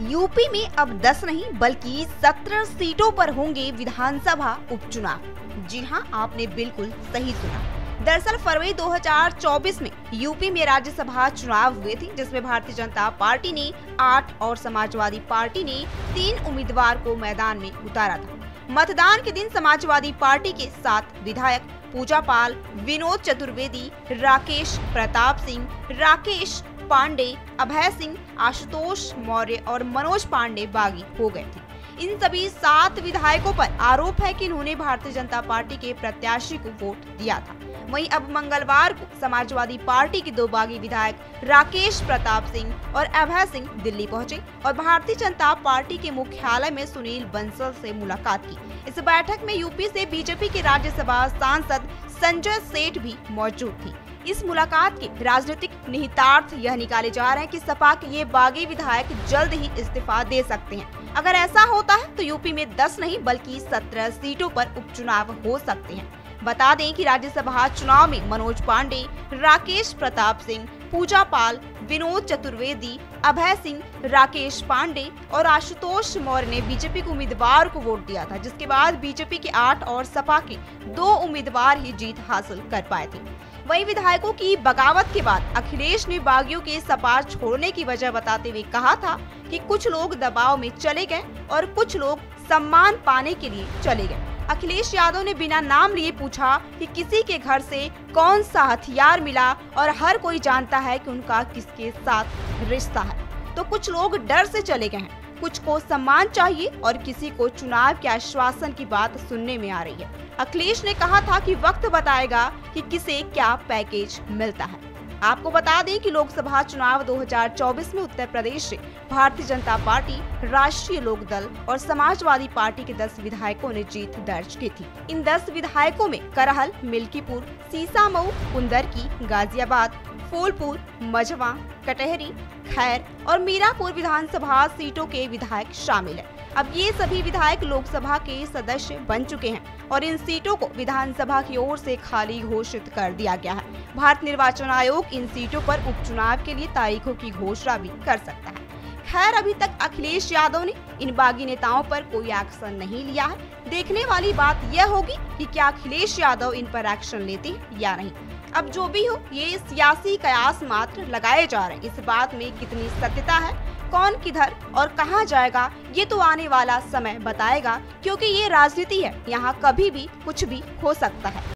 UP में अब 10 नहीं बल्कि 17 सीटों पर होंगे विधानसभा उपचुनाव। जी हां, आपने बिल्कुल सही सुना। दरअसल फरवरी 2024 में यूपी में राज्यसभा चुनाव हुए थे, जिसमें भारतीय जनता पार्टी ने 8 और समाजवादी पार्टी ने 3 उम्मीदवार को मैदान में उतारा था। मतदान के दिन समाजवादी पार्टी के 7 विधायक पूजा पाल, विनोद चतुर्वेदी, राकेश प्रताप सिंह, राकेश पांडे, अभय सिंह, आशुतोष मौर्य और मनोज पांडे बागी हो गए थे। इन सभी 7 विधायकों पर आरोप है कि इन्होंने भारतीय जनता पार्टी के प्रत्याशी को वोट दिया था। वहीं अब मंगलवार को समाजवादी पार्टी के 2 बागी विधायक राकेश प्रताप सिंह और अभय सिंह दिल्ली पहुंचे और भारतीय जनता पार्टी के मुख्यालय में सुनील बंसल से मुलाकात की। इस बैठक में यूपी से बीजेपी के राज्यसभा सांसद संजय सेठ भी मौजूद थी। इस मुलाकात के राजनीतिक निहितार्थ यह निकाले जा रहे हैं कि सपा के ये बागी विधायक जल्द ही इस्तीफा दे सकते हैं। अगर ऐसा होता है तो यूपी में 10 नहीं बल्कि 17 सीटों पर उपचुनाव हो सकते हैं। बता दें कि राज्यसभा चुनाव में मनोज पांडे, राकेश प्रताप सिंह, पूजा पाल, विनोद चतुर्वेदी, अभय सिंह, राकेश पांडे और आशुतोष मौर्य ने बीजेपी के उम्मीदवार को वोट दिया था, जिसके बाद बीजेपी के 8 और सपा के 2 उम्मीदवार ही जीत हासिल कर पाए थे। वहीं विधायकों की बगावत के बाद अखिलेश ने बागियों के सपा छोड़ने की वजह बताते हुए कहा था कि कुछ लोग दबाव में चले गए और कुछ लोग सम्मान पाने के लिए चले गए। अखिलेश यादव ने बिना नाम लिए पूछा कि किसी के घर से कौन सा हथियार मिला और हर कोई जानता है कि उनका किसके साथ रिश्ता है। तो कुछ लोग डर से चले गए हैं, कुछ को सम्मान चाहिए और किसी को चुनाव के आश्वासन की बात सुनने में आ रही है। अखिलेश ने कहा था कि वक्त बताएगा कि किसे क्या पैकेज मिलता है। आपको बता दें कि लोकसभा चुनाव 2024 में उत्तर प्रदेश से भारतीय जनता पार्टी, राष्ट्रीय लोकदल और समाजवादी पार्टी के 10 विधायकों ने जीत दर्ज की थी। इन 10 विधायकों में करहल, मिल्कीपुर, सीसामऊ, कुंदरकी, गाजियाबाद, फूलपुर, मझवा, कटहरी, खैर और मीरापुर विधानसभा सीटों के विधायक शामिल हैं। अब ये सभी विधायक लोकसभा के सदस्य बन चुके हैं और इन सीटों को विधानसभा की ओर से खाली घोषित कर दिया गया है। भारत निर्वाचन आयोग इन सीटों पर उपचुनाव के लिए तारीखों की घोषणा भी कर सकता है। खैर, अभी तक अखिलेश यादव ने इन बागी नेताओं पर कोई एक्शन नहीं लिया है। देखने वाली बात यह होगी कि क्या अखिलेश यादव इन पर एक्शन लेते हैं या नहीं। अब जो भी हो, ये सियासी कयास मात्र लगाए जा रहे हैं। इस बात में कितनी सत्यता है, कौन किधर और कहां जाएगा, ये तो आने वाला समय बताएगा, क्योंकि ये राजनीति है। यहाँ कभी भी कुछ भी हो सकता है।